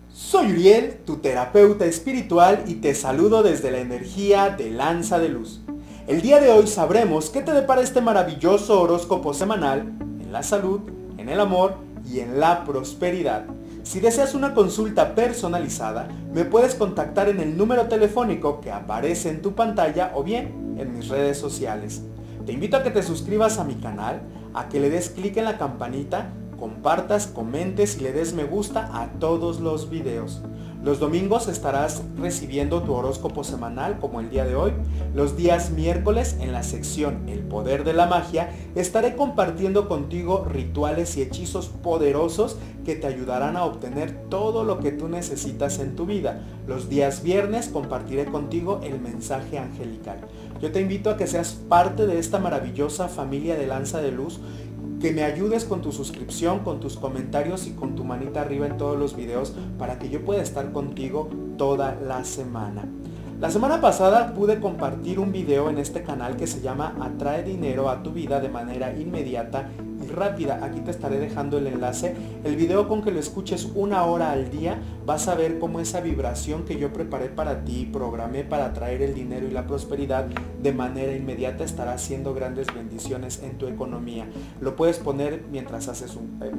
Soy Uriel, tu terapeuta espiritual, y te saludo desde la energía de Lanza de Luz. El día de hoy sabremos qué te depara este maravilloso horóscopo semanal en la salud, en el amor y en la prosperidad. Si deseas una consulta personalizada, me puedes contactar en el número telefónico que aparece en tu pantalla o bien en mis redes sociales. Te invito a que te suscribas a mi canal, a que le des clic en la campanita, compartas, comentes y le des me gusta a todos los videos. Los domingos estarás recibiendo tu horóscopo semanal como el día de hoy. Los días miércoles en la sección El Poder de la Magia estaré compartiendo contigo rituales y hechizos poderosos que te ayudarán a obtener todo lo que tú necesitas en tu vida. Los días viernes compartiré contigo el mensaje angelical. Yo te invito a que seas parte de esta maravillosa familia de Lanza de Luz, que me ayudes con tu suscripción, con tus comentarios y con tu manita arriba en todos los videos para que yo pueda estar contigo toda la semana. La semana pasada pude compartir un video en este canal que se llama Atrae dinero a tu vida de manera inmediata y rápida. Aquí te estaré dejando el enlace. El video, con que lo escuches 1 hora al día, vas a ver cómo esa vibración que yo preparé para ti, programé para atraer el dinero y la prosperidad de manera inmediata, estará haciendo grandes bendiciones en tu economía. Lo puedes poner mientras haces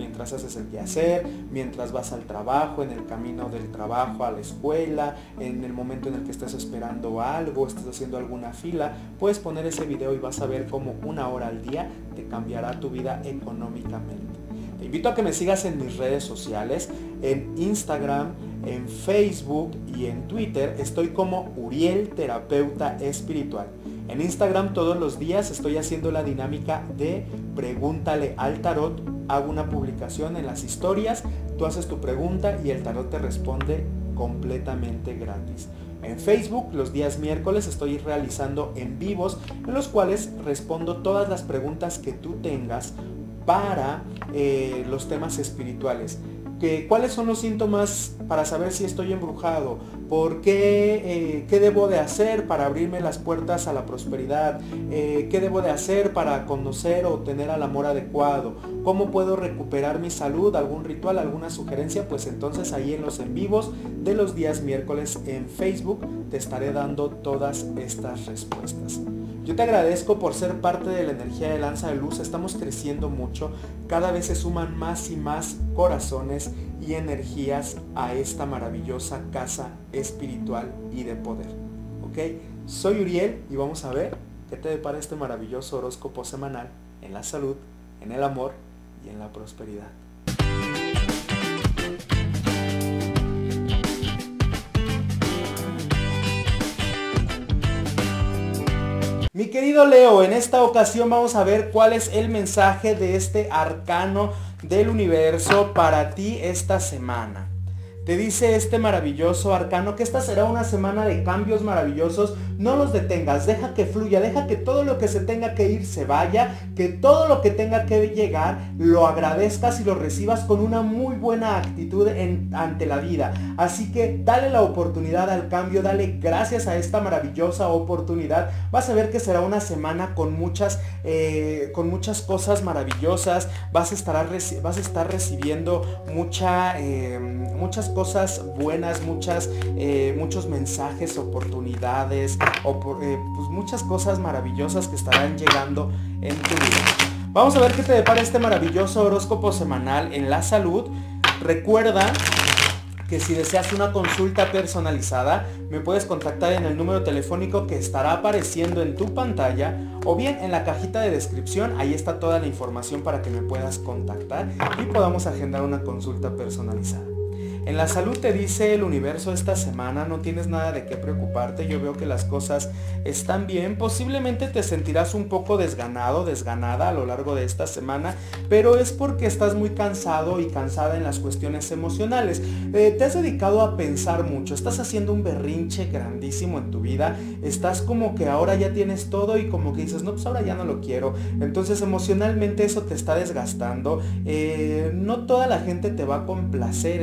el quehacer, mientras vas al trabajo, en el camino del trabajo a la escuela, en el momento en el que estés esperando algo, estés haciendo alguna fila. Puedes poner ese video y vas a ver cómo 1 hora al día te cambiará tu vida económicamente. Te invito a que me sigas en mis redes sociales, en Instagram, en Facebook y en Twitter. Estoy como Uriel Terapeuta Espiritual. En Instagram todos los días estoy haciendo la dinámica de Pregúntale al Tarot. Hago una publicación en las historias, tú haces tu pregunta y el tarot te responde completamente gratis. En Facebook los días miércoles estoy realizando en vivos en los cuales respondo todas las preguntas que tú tengas para los temas espirituales. ¿Cuáles son los síntomas para saber si estoy embrujado? ¿Por qué? ¿Qué debo de hacer para abrirme las puertas a la prosperidad? ¿Qué debo de hacer para conocer o tener al amor adecuado? ¿Cómo puedo recuperar mi salud? ¿Algún ritual? ¿Alguna sugerencia? Pues entonces ahí en los en vivos de los días miércoles en Facebook te estaré dando todas estas respuestas. Yo te agradezco por ser parte de la energía de Lanza de Luz. Estamos creciendo mucho. Cada vez se suman más y más corazones y energías a esta maravillosa casa espiritual y de poder. ¿Ok? Soy Uriel y vamos a ver qué te depara este maravilloso horóscopo semanal en la salud, en el amor y en la prosperidad. Mi querido Leo, en esta ocasión vamos a ver cuál es el mensaje de este arcano del universo para ti esta semana. Te dice este maravilloso arcano que esta será una semana de cambios maravillosos. No los detengas, deja que fluya, deja que todo lo que se tenga que ir se vaya, que todo lo que tenga que llegar lo agradezcas y lo recibas con una muy buena actitud ante la vida. Así que dale la oportunidad al cambio, dale gracias a esta maravillosa oportunidad. Vas a ver que será una semana con muchas cosas maravillosas. Vas a estar recibiendo muchas cosas buenas, muchos mensajes, oportunidades, pues muchas cosas maravillosas que estarán llegando en tu vida. Vamos a ver qué te depara este maravilloso horóscopo semanal en la salud. Recuerda que si deseas una consulta personalizada, me puedes contactar en el número telefónico que estará apareciendo en tu pantalla o bien en la cajita de descripción. Ahí está toda la información para que me puedas contactar y podamos agendar una consulta personalizada. En la salud te dice el universo esta semana, no tienes nada de qué preocuparte. Yo veo que las cosas están bien. Posiblemente te sentirás un poco desganado, desganada a lo largo de esta semana, pero es porque estás muy cansado y cansada en las cuestiones emocionales. Te has dedicado a pensar mucho, estás haciendo un berrinche grandísimo en tu vida. Estás como que ahora ya tienes todo y como que dices, no, pues ahora ya no lo quiero. Entonces emocionalmente eso te está desgastando. No toda la gente te va a complacer en lo que tú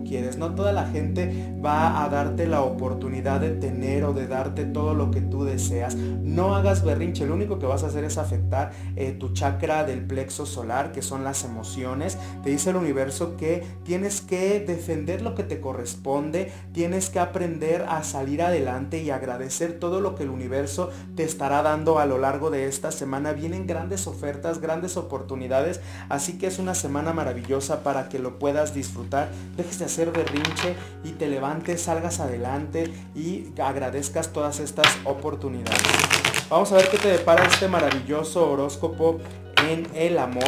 tú quieres. No toda la gente va a darte la oportunidad de tener o de darte todo lo que tú deseas. No hagas berrinche, lo único que vas a hacer es afectar tu chakra del plexo solar, que son las emociones. Te dice el universo que tienes que defender lo que te corresponde, tienes que aprender a salir adelante y agradecer todo lo que el universo te estará dando a lo largo de esta semana. Vienen grandes ofertas, grandes oportunidades, así que es una semana maravillosa para que lo puedas disfrutar. Dejes de hacer berrinche y te levantes, salgas adelante y agradezcas todas estas oportunidades. Vamos a ver qué te depara este maravilloso horóscopo en el amor.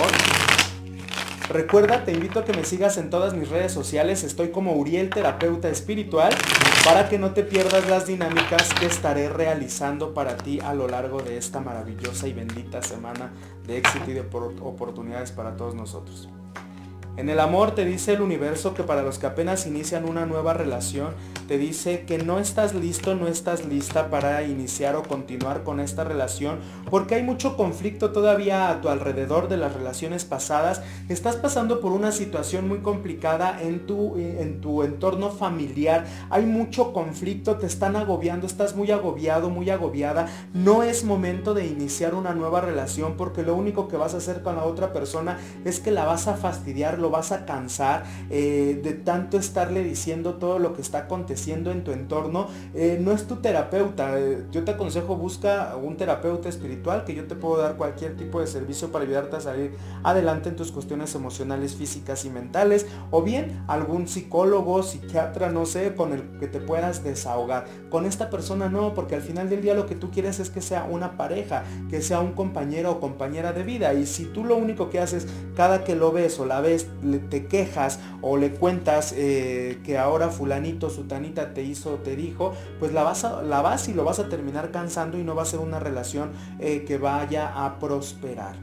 Recuerda, te invito a que me sigas en todas mis redes sociales. Estoy como Uriel Terapeuta Espiritual, para que no te pierdas las dinámicas que estaré realizando para ti a lo largo de esta maravillosa y bendita semana de éxito y de oportunidades para todos nosotros. En el amor te dice el universo que para los que apenas inician una nueva relación, te dice que no estás listo, no estás lista para iniciar o continuar con esta relación, porque hay mucho conflicto todavía a tu alrededor de las relaciones pasadas. Estás pasando por una situación muy complicada en tu entorno familiar. Hay mucho conflicto, te están agobiando, estás muy agobiado, muy agobiada. No es momento de iniciar una nueva relación, porque lo único que vas a hacer con la otra persona es que la vas a fastidiar, lo vas a cansar de tanto estarle diciendo todo lo que está aconteciendo en tu entorno. No es tu terapeuta. Yo te aconsejo, busca un terapeuta espiritual, que yo te puedo dar cualquier tipo de servicio para ayudarte a salir adelante en tus cuestiones emocionales, físicas y mentales, o bien algún psicólogo, psiquiatra, no sé, con el que te puedas desahogar. Con esta persona no, porque al final del día lo que tú quieres es que sea una pareja, que sea un compañero o compañera de vida, y si tú lo único que haces cada que lo ves o la ves, te quejas o le cuentas que ahora fulanito, sutanita te hizo, te dijo, pues la vas y lo vas a terminar cansando, y no va a ser una relación que vaya a prosperar.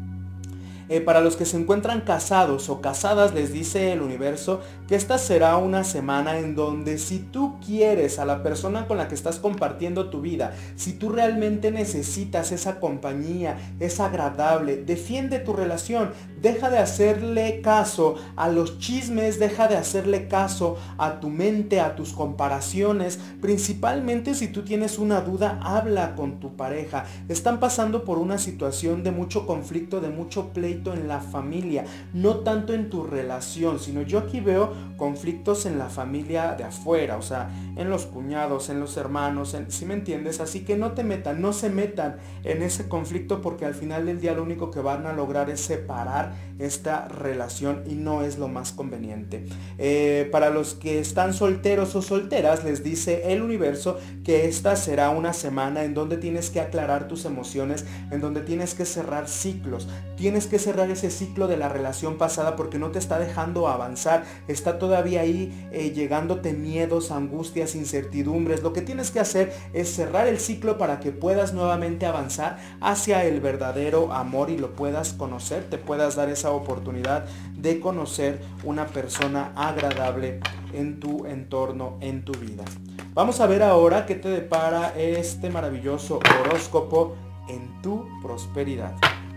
Para los que se encuentran casados o casadas, les dice el universo que esta será una semana en donde, si tú quieres a la persona con la que estás compartiendo tu vida, si tú realmente necesitas esa compañía, es agradable, defiende tu relación. Deja de hacerle caso a los chismes, deja de hacerle caso a tu mente, a tus comparaciones. Principalmente si tú tienes una duda, habla con tu pareja. Están pasando por una situación de mucho conflicto, de mucho pleito en la familia, no tanto en tu relación, sino yo aquí veo conflictos en la familia de afuera, o sea, en los cuñados, en los hermanos, ¿sí me entiendes? Así que no se metan en ese conflicto, porque al final del día lo único que van a lograr es separar esta relación, y no es lo más conveniente. Para los que están solteros o solteras, les dice el universo que esta será una semana en donde tienes que aclarar tus emociones, en donde tienes que cerrar ciclos, tienes que cerrar ese ciclo de la relación pasada, porque no te está dejando avanzar, está todavía ahí llegándote miedos, angustias, incertidumbres. Lo que tienes que hacer es cerrar el ciclo para que puedas nuevamente avanzar hacia el verdadero amor y lo puedas conocer, te puedas dar esa oportunidad de conocer una persona agradable en tu entorno, en tu vida. Vamos a ver ahora qué te depara este maravilloso horóscopo en tu prosperidad.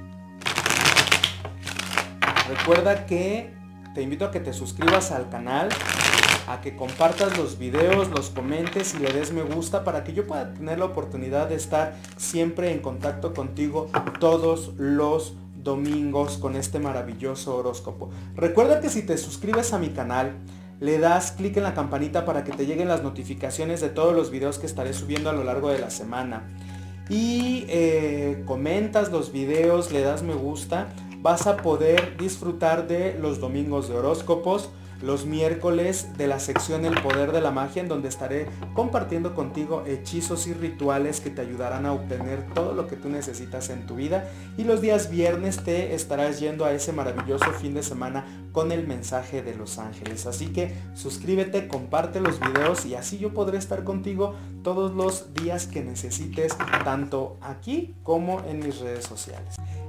Recuerda que te invito a que te suscribas al canal, a que compartas los videos, los comentes y le des me gusta, para que yo pueda tener la oportunidad de estar siempre en contacto contigo todos los domingos con este maravilloso horóscopo. Recuerda que si te suscribes a mi canal, le das clic en la campanita para que te lleguen las notificaciones de todos los videos que estaré subiendo a lo largo de la semana. Y comentas los videos, le das me gusta, vas a poder disfrutar de los domingos de horóscopos, los miércoles de la sección El Poder de la Magia, en donde estaré compartiendo contigo hechizos y rituales que te ayudarán a obtener todo lo que tú necesitas en tu vida, y los días viernes te estarás yendo a ese maravilloso fin de semana con el mensaje de los ángeles. Así que suscríbete, comparte los videos, y así yo podré estar contigo todos los días que necesites, tanto aquí como en mis redes sociales.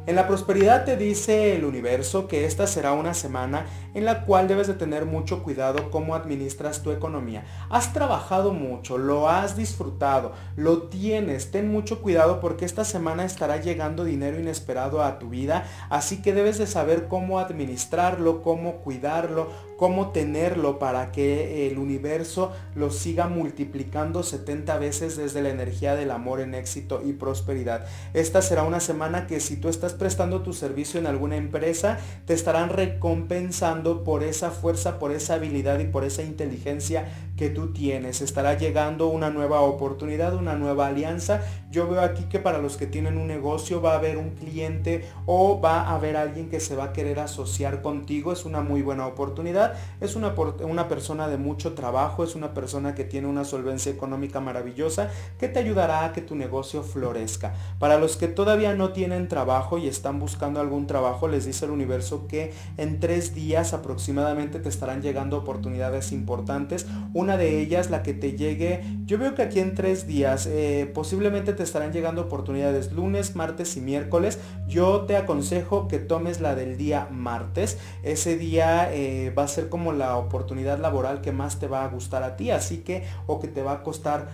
En la prosperidad te dice el universo que esta será una semana en la cual debes de tener mucho cuidado cómo administras tu economía. Has trabajado mucho, lo has disfrutado, lo tienes, ten mucho cuidado porque esta semana estará llegando dinero inesperado a tu vida, así que debes de saber cómo administrarlo, cómo cuidarlo, cómo tenerlo para que el universo lo siga multiplicando 70 veces desde la energía del amor en éxito y prosperidad. Esta será una semana que si tú estás prestando tu servicio en alguna empresa, te estarán recompensando por esa fuerza, por esa habilidad y por esa inteligencia que tú tienes. Estará llegando una nueva oportunidad, una nueva alianza. Yo veo aquí que para los que tienen un negocio va a haber un cliente o va a haber alguien que se va a querer asociar contigo. Es una muy buena oportunidad. Es una persona de mucho trabajo, es una persona que tiene una solvencia económica maravillosa que te ayudará a que tu negocio florezca. Para los que todavía no tienen trabajo y están buscando algún trabajo, les dice el universo que en 3 días aproximadamente te estarán llegando oportunidades importantes. Una de ellas, la que te llegue, yo veo que aquí en 3 días posiblemente te estarán llegando oportunidades lunes, martes y miércoles. Yo te aconsejo que tomes la del día martes. Ese día va a ser como la oportunidad laboral que más te va a gustar a ti, así que, o que te va a costar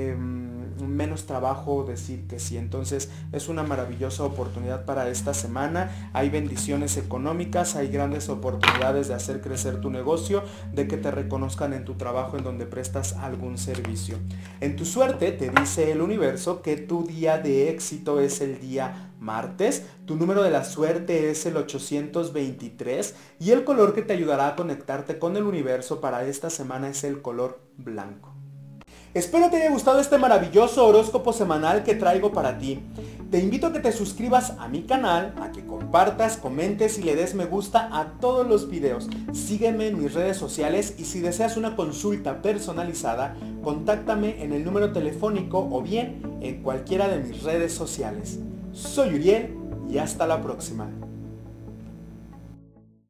menos trabajo decir que sí. Entonces es una maravillosa oportunidad para esta semana. Hay bendiciones económicas, hay grandes oportunidades de hacer crecer tu negocio, de que te reconozcan en tu trabajo en donde prestas algún servicio. En tu suerte te dice el universo que tu día de éxito es el día martes, tu número de la suerte es el 823 y el color que te ayudará a conectarte con el universo para esta semana es el color blanco. Espero te haya gustado este maravilloso horóscopo semanal que traigo para ti. Te invito a que te suscribas a mi canal, a que compartas, comentes y le des me gusta a todos los videos. Sígueme en mis redes sociales y si deseas una consulta personalizada, contáctame en el número telefónico o bien en cualquiera de mis redes sociales. Soy Uriel y hasta la próxima.